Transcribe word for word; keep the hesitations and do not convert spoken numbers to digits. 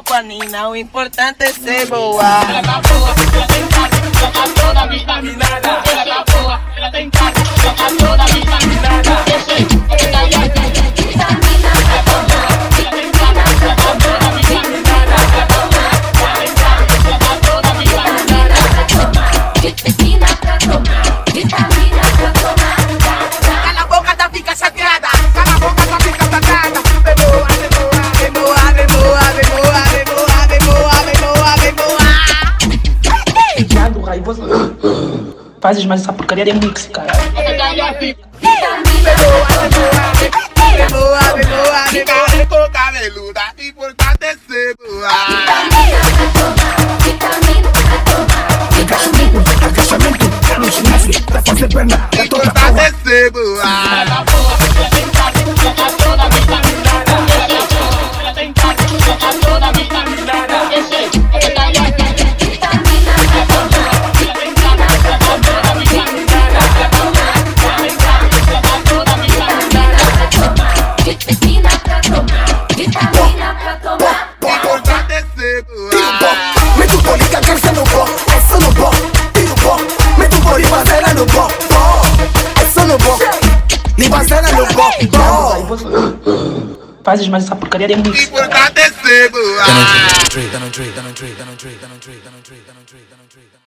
panina, o importante é ser boa. Ela tá boa, ela tem cara, ela tá toda vitaminada. Ela tá boa, ela tem cara, ela tá toda vitaminada. Eu sei, ela já tem vitamina. Ela tá boa, ela tem cara, ela tá toda vitaminada. Ela tá boa, ela tem cara, ela tá toda vitaminada. Vitamina pra tomar, vitamina pra tomar. Cala a boca, tá fica chateada. Cala a boca, tá fica chateada. Vem boa, vem boa, vem boa, vem boa, vem boa, vem boa, vem boa, vem boa, vem boa. Viado raivoso. Fazes mais essa porcaria de mix, caralho. Ela já tem Vem boa, vem boa, vem boa, vem boa, vem boa. Com cabeluda, importante é ser boa. Vitamina pra tomar. Agachamento, agachamento, no ginásio, pra fazer perna, é toda Importante boa. é ser boa. Ela tá boa, ela tem cara, ela tá toda vitaminada. Ela tá boa, ela tem cara, ela tá toda vitaminada. Eu sei, ela já tem Vitamina pra tomar. ela tem cara, ela tá toda vitaminada. Ela tá boa, ela tem cara, ela tá toda vitaminada. Vitamina pra tomar. Vitamina pra tomar. Importante é ser boa. Meto bolica, garça no pó, é só no pó. Tiro pó, meto boli, bazela no pó. Pó, é só no pó. Me bazela no pó, pó. Raivoso. Fazes mais essa porcaria de mix, caralho. Importante é ser boa. Dando um drink, dando um drink, dando um drink, dando um drink, dando um drink, dando um drink, dando um drink.